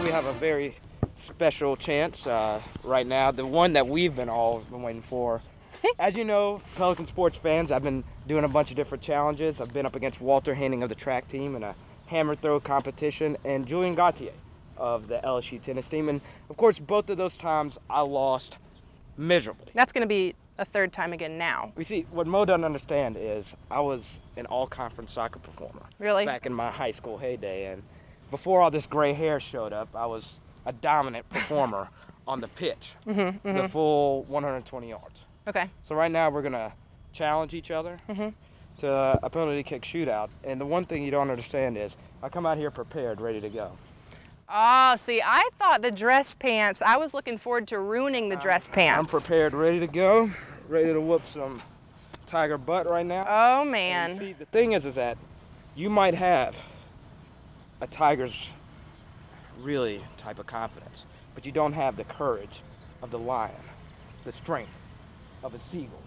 we have a very special chance right now, the one that we've all been waiting for. As you know, Pelican sports fans, I've been doing a bunch of different challenges. I've been up against Walter Henning of the track team in a hammer throw competition and Julian Gauthier of the LSU tennis team. And of course, both of those times I lost miserably. That's going to be a third time again now. You see, what Mo doesn't understand is I was an all-conference soccer performer. Really? Back in my high school heyday. And before all this gray hair showed up, I was a dominant performer on the pitch, the full 120 yards. Okay. So right now we're gonna challenge each other to a penalty kick shootout. And the one thing you don't understand is I come out here prepared, ready to go. Oh, see, I thought the dress pants, I was looking forward to ruining the dress pants. I'm prepared, ready to go, ready to whoop some tiger butt right now. Oh, man. And see, the thing is that you might have a tiger's really type of confidence, but you don't have the courage of the lion, the strength of a seagull.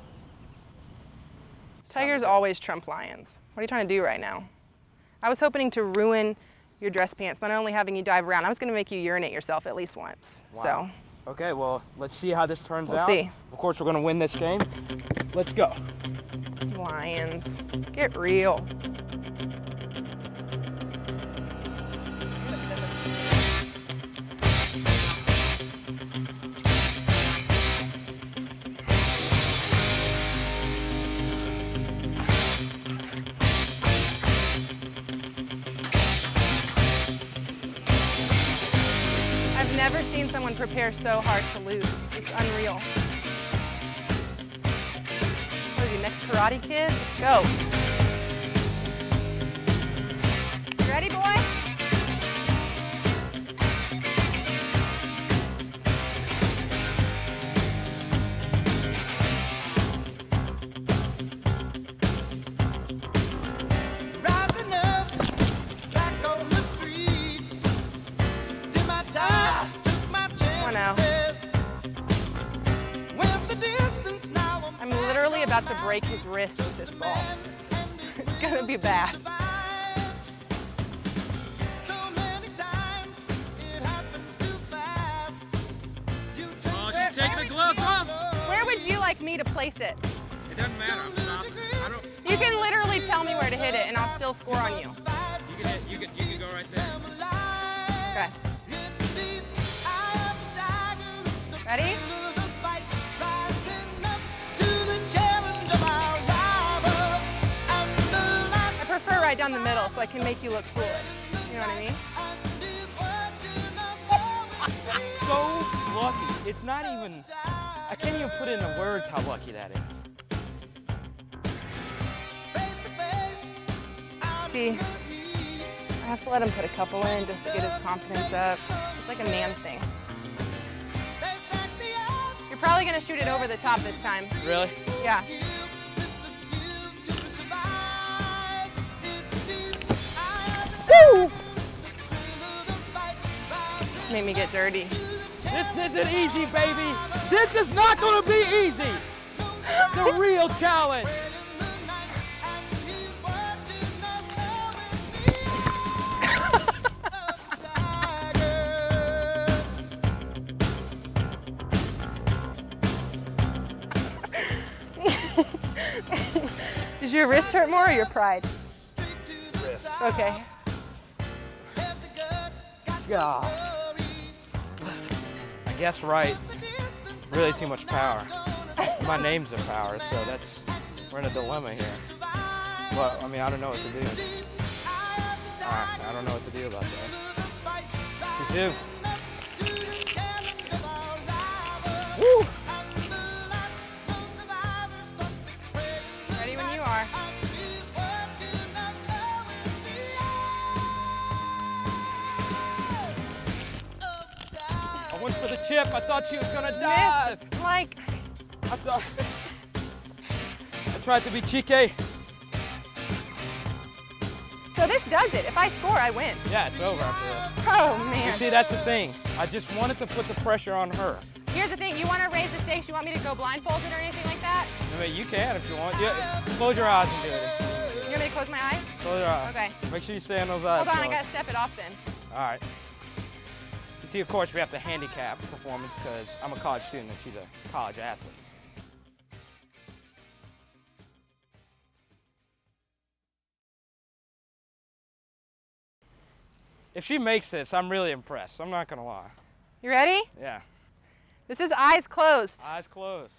Tigers always trump lions. What are you trying to do right now? I was hoping to ruin your dress pants, not only having you dive around. I was going to make you urinate yourself at least once. Wow. So. Okay, well, let's see how this turns out. We'll see. Of course, we're going to win this game. Let's go. Lions, get real. I've never seen someone prepare so hard to lose. It's unreal. What are you, next Karate Kid? Let's go. Ready, boy? I'm literally about to break his wrist with this ball. It's gonna be bad. Oh, she's taking the gloves off. Where would you like me to place it? It doesn't matter. I'm stopping. I don't. You can literally tell me where to hit it and I'll still score on you. You can go right there. Okay. Ready? I prefer right down the middle so I can make you look foolish. You know what I mean? So lucky. It's not even, I can't even put into words how lucky that is. See, I have to let him put a couple in just to get his confidence up. It's like a man thing. You're probably gonna shoot it over the top this time. Really? Yeah. Woo! Just made me get dirty. This isn't easy, baby. This is not gonna be easy. The real challenge. Does your wrist hurt more or your pride? Wrist. Okay. God. I guess right. Really too much power. My name's a power, so we're in a dilemma here. Well, I mean, I don't know what to do. I don't know what to do about that. You do. Woo! Ready when you are. I went for the chip. I thought she was gonna dive. Miss, like, I tried to be cheeky. so this does it. If I score, I win. Yeah, it's over after this. Oh, You man. see, that's the thing. I just wanted to put the pressure on her. Here's the thing. You want to raise the stakes? You want me to go blindfolded or anything like that? I mean, you can if you want. Yeah, close your eyes and do it. You want me to close my eyes? Close your eyes. Okay. Make sure you stay on those eyes. Hold on. I Chloe. got to step it off then. All right. See, of course, we have to handicap performance because I'm a college student and she's a college athlete. If she makes this, I'm really impressed. I'm not gonna lie. You ready? Yeah. This is eyes closed. Eyes closed.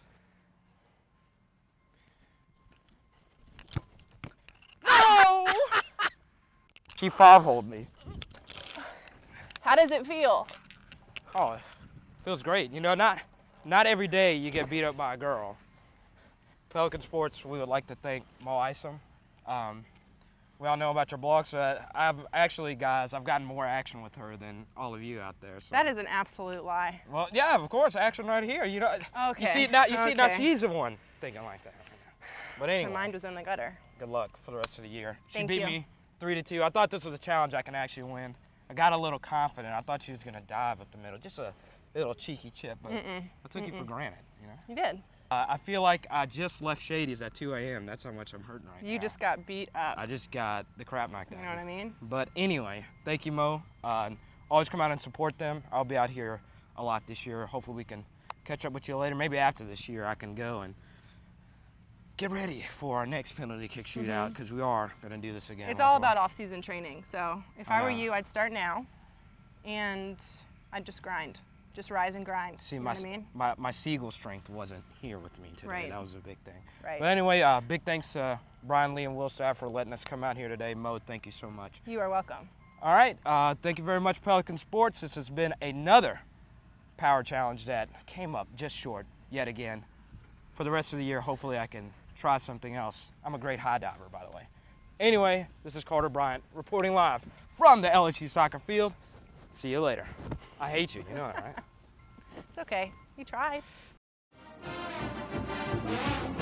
No! She five-holed me. How does it feel? Oh, it feels great. You know, not every day you get beat up by a girl. Pelican Sports, we would like to thank Mo Isom. We all know about your blog, so I've actually, guys, I've gotten more action with her than all of you out there. So. That is an absolute lie. Well, yeah, of course, action right here. You know, Okay. You see it now. You see it now. Okay. She's the one thinking like that. But anyway, My mind was in the gutter. good luck for the rest of the year. She Thank beat you. me 3-2. I thought this was a challenge I can actually win. I got a little confident. I thought she was gonna dive up the middle, just a little cheeky chip, but I took you for granted. You know. You did. I feel like I just left Shady's at 2 a.m. That's how much I'm hurting right now. You just got beat up. I just got the crap knocked out. You know what I mean? But anyway, thank you, Mo. Always come out and support them. I'll be out here a lot this year. Hopefully we can catch up with you later. Maybe after this year I can go and get ready for our next penalty kick shootout because we are going to do this again. It's all about off-season training. So if I were know. you, I'd start now, and I'd just grind. Just rise and grind. See, you know my, what I mean? my Seagull strength wasn't here with me today. Right. That was a big thing. Right. But anyway, big thanks to Brian Lee and Will Staff for letting us come out here today. Mo, thank you so much. You are welcome. All right, thank you very much, Pelican Sports. This has been another power challenge that came up just short yet again. For the rest of the year, hopefully I can try something else. I'm a great high diver, by the way. Anyway, this is Carter Bryant reporting live from the LSU soccer field. See you later. I hate you, you know that, right? It's okay. You tried.